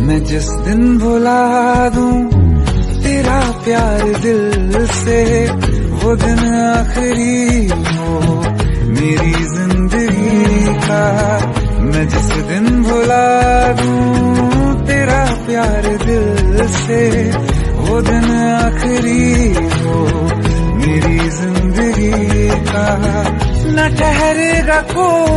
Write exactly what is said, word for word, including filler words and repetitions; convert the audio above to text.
मैं जिस दिन भुला दूं तेरा प्यार दिल से, वो दिन आखिरी हो मेरी जिंदगी का। मैं जिस दिन भुला दूं तेरा प्यार दिल से, वो दिन आखिरी हो मेरी जिंदगी का। न ठहरेगा कोई